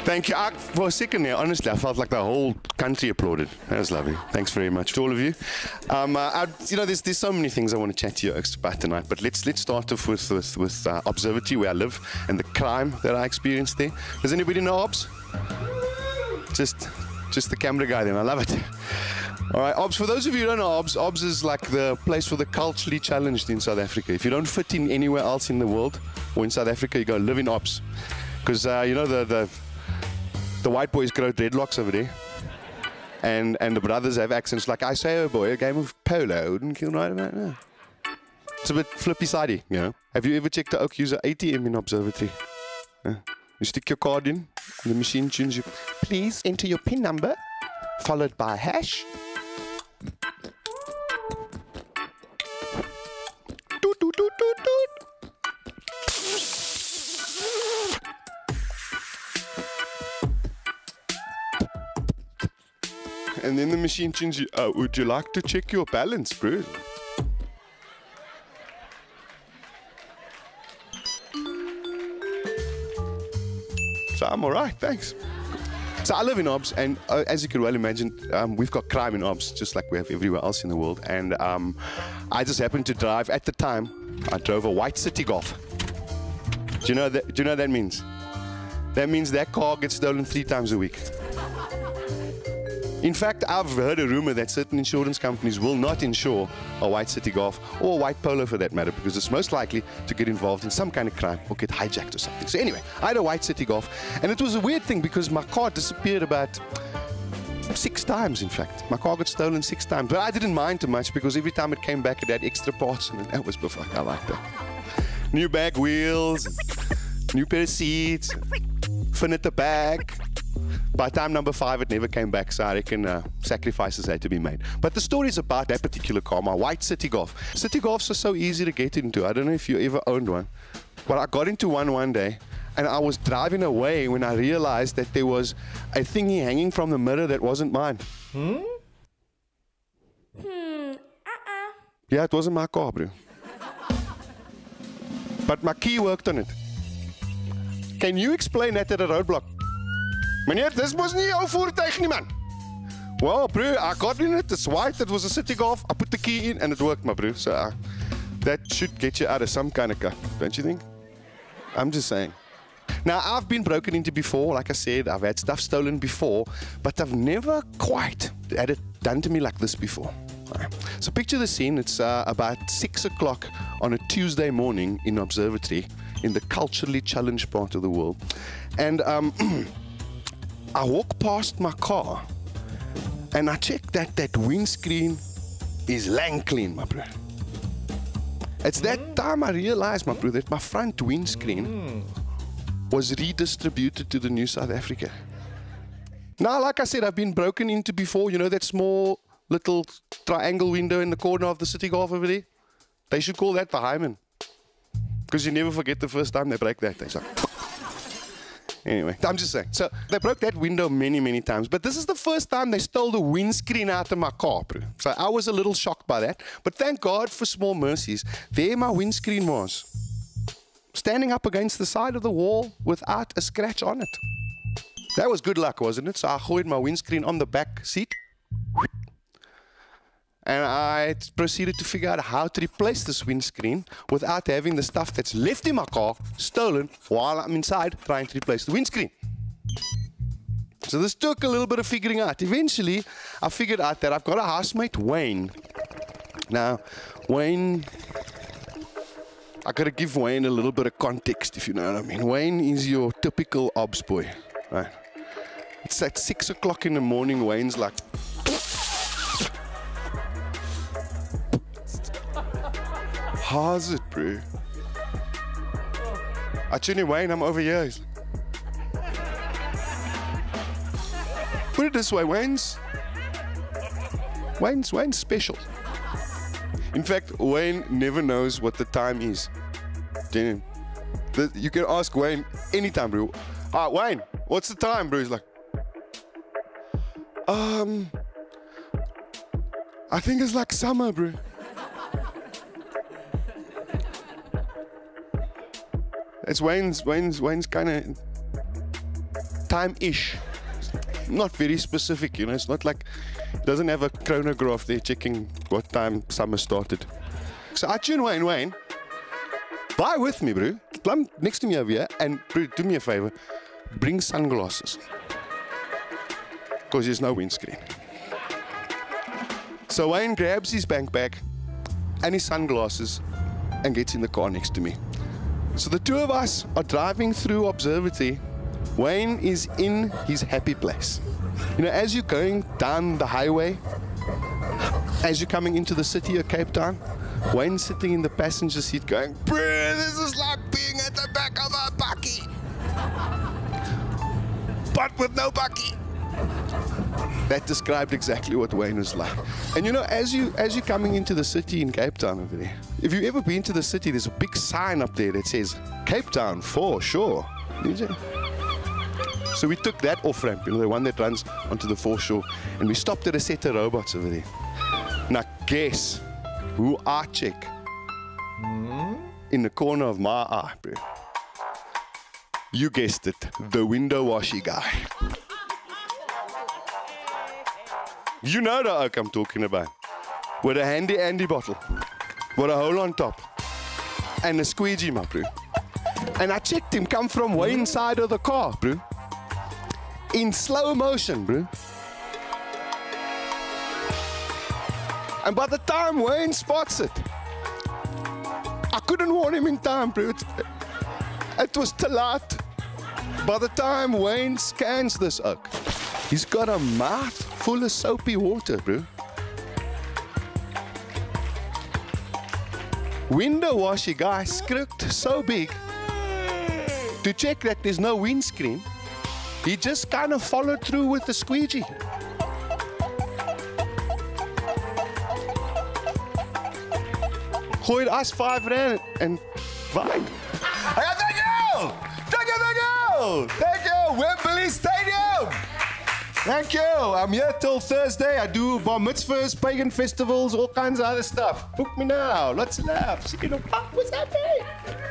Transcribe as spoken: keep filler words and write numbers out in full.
Thank you. I, for a second there, honestly, I felt like the whole country applauded. That was lovely. Thanks very much to all of you. Um, uh, I, you know, there's there's so many things I want to chat to you about tonight, but let's let's start off with with, with uh, Observatory, where I live, and the crime that I experienced there. Does anybody know Obs? Just just the camera guy then. I love it. All right, Obs, for those of you who don't know Obs, Obs is like the place for the culturally challenged in South Africa. If you don't fit in anywhere else in the world or in South Africa, you go live in Obs. Because, uh, you know, the, the the white boys grow dreadlocks over there. And and the brothers have accents like, I say, oh boy, a game of polo wouldn't kill right about now. It's a bit flippy-sidey, you know. Have you ever checked the Oak User A T M in Observatory? Uh, you stick your card in, the machine tunes you. Please enter your PIN number, followed by a hash. Toot, toot, toot, toot, toot. And then the machine tunes you, uh, would you like to check your balance, bro? So I'm all right, thanks. So I live in Obs, and uh, as you can well imagine, um, we've got crime in Obs, just like we have everywhere else in the world. And um, I just happened to drive, at the time, I drove a white City Golf. Do you know that, do you know what that means? That means that car gets stolen three times a week. In fact, I've heard a rumor that certain insurance companies will not insure a white City Golf or a white Polo for that matter, because it's most likely to get involved in some kind of crime or get hijacked or something. So anyway, I had a white City Golf, and it was a weird thing because my car disappeared about six times, in fact. My car got stolen six times, but I didn't mind too much because every time it came back it had extra parts, and that was before. I liked that. New bag wheels, new pair of seats, fin at the back. By time number five, it never came back, so I reckon uh, sacrifices had to be made. But the story is about that particular car, my white City Golf. City Golfs are so easy to get into. I don't know if you ever owned one. But I got into one one day, and I was driving away when I realized that there was a thingy hanging from the mirror that wasn't mine. Hmm? Hmm, uh-uh. Yeah, it wasn't my car, bro. But my key worked on it. Can you explain that at a roadblock? Meneer, this was nie jou voertuig nie, man. Well, bro, I got in it. It's white. It was a City Golf. I put the key in and it worked, my bro. So uh, that should get you out of some kind of car, don't you think? I'm just saying. Now, I've been broken into before. Like I said, I've had stuff stolen before, but I've never quite had it done to me like this before. Right. So picture the scene. It's uh, about six o'clock on a Tuesday morning in Observatory in the culturally challenged part of the world. And um, I walk past my car and I check that that windscreen is lang clean, my bro. It's that time I realized, my bro, that my front windscreen was redistributed to the new South Africa. Now, like I said, I've been broken into before. You know that small little triangle window in the corner of the City Golf over there? They should call that the hymen. Because you never forget the first time they break that. They say, anyway, I'm just saying. So they broke that window many, many times. But this is the first time they stole the windscreen out of my car, bro. So I was a little shocked by that. But thank God for small mercies. There my windscreen was. Standing up against the side of the wall without a scratch on it. That was good luck, wasn't it? So I hoiked my windscreen on the back seat. And I proceeded to figure out how to replace this windscreen without having the stuff that's left in my car stolen while I'm inside trying to replace the windscreen. So this took a little bit of figuring out. Eventually, I figured out that I've got a housemate, Wayne. Now, Wayne, I gotta give Wayne a little bit of context, if you know what I mean. Wayne is your typical Obs boy, right? It's at six o'clock in the morning. Wayne's like, how's it, bro? I tune in, Wayne, I'm over here. He's like, put it this way, Wayne's, Wayne's, Wayne's special. In fact, Wayne never knows what the time is. You can ask Wayne anytime, bro. Ah, Wayne, what's the time, bro? He's like, um, I think it's like summer, bro. It's Wayne's, Wayne's, Wayne's kind of time-ish. Not very specific, you know. It's not like it doesn't have a chronograph there checking what time summer started. So I tune Wayne, Wayne, fly with me, bro. Climb next to me over here, and bro, do me a favor, bring sunglasses. Because there's no windscreen. So Wayne grabs his bank bag and his sunglasses and gets in the car next to me. So the two of us are driving through Observatory. Wayne is in his happy place. You know, as you're going down the highway, as you're coming into the city of Cape Town, Wayne's sitting in the passenger seat going, "Bruh, this is like being at the back of a bakkie. But with no bakkie." That described exactly what Wayne was like. And you know, as, you, as you're coming into the city in Cape Town over there, if you've ever been to the city, there's a big sign up there that says, "Cape Town for sure." So we took that off-ramp, you know, the one that runs onto the foreshore, and we stopped at a set of robots over there. Now guess who I check mm-hmm. in the corner of my eye, bro? You guessed it, the window washy guy. You know the oak I'm talking about. With a handy Andy bottle, with a hole on top, and a squeegee, my bro. And I checked him come from way inside of the car, bro. In slow motion, bro. And by the time Wayne spots it, I couldn't warn him in time, bro. It, it was too late. By the time Wayne scans this oak, he's got a mouth full of soapy water, bro. Window washy guy script so big to check that there's no windscreen. He just kind of followed through with the squeegee. Gooide as five rand and vibe. Hey, thank you! Thank you, thank you! Thank you, Wembley Stadium! Thank you. I'm here till Thursday. I do bar mitzvahs, pagan festivals, all kinds of other stuff. Book me now. Lots of laughs. You know, what's happening?